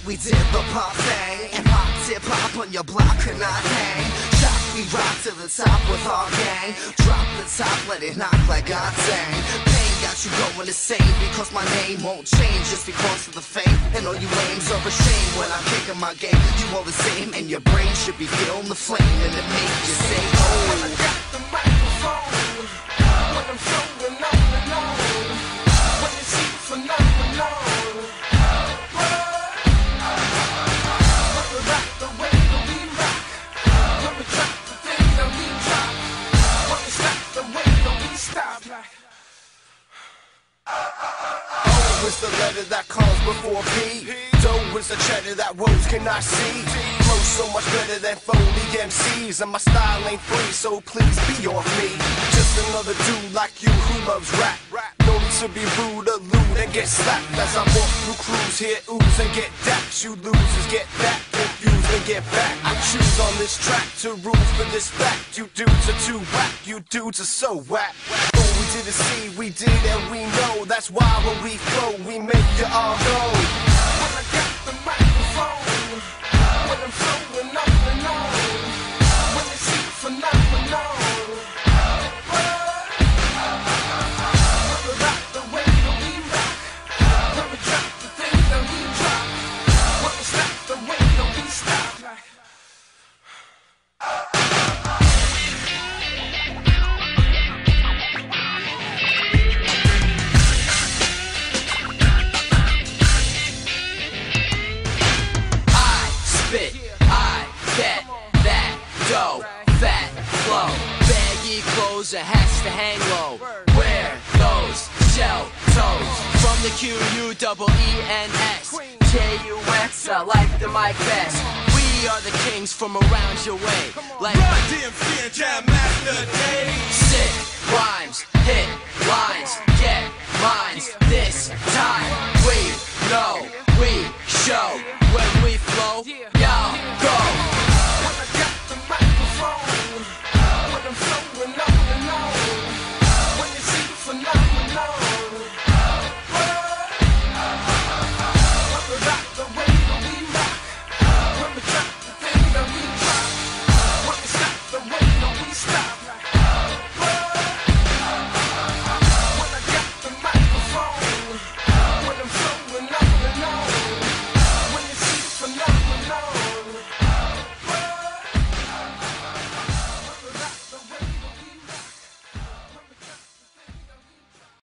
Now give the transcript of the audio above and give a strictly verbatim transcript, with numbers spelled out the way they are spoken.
we did the pop thing, and pop tip hop on your block could not hang. Shot, we rock to the top with our gang. Drop the top, let it knock like God dang. Pain got you going insane because my name won't change just because of the fame. And all you lames are ashamed when I'm kicking my game. You all the same, and your brain should be feeling the flame, and it make you say, oh. When I got the microphone, when I'm showing on and on, when you see phenomenal. O is the letter that comes before P. Dough is the cheddar that words cannot see. Flow so much better than Foley M Cs, and my style ain't free, so please be off me. Just another dude like you who loves rap. No need to be rude or lewd and get slapped as I walk through crews here, ooze and get daps. You losers get that confused and get back. I choose on this track to rule for this fact. You dudes are too whack, you dudes are so whack. All we did is see, we did and we know. That's why when we flow, we make you all know. When I got the microphone, when I'm flowing up and on, when you see phenomenal. It has to hang low. Wear those shell toes. From the Q U double E N S J U X, I like the mic best. We are the kings from around your way. Like Run D M C and Jam Master Day. Sick rhymes.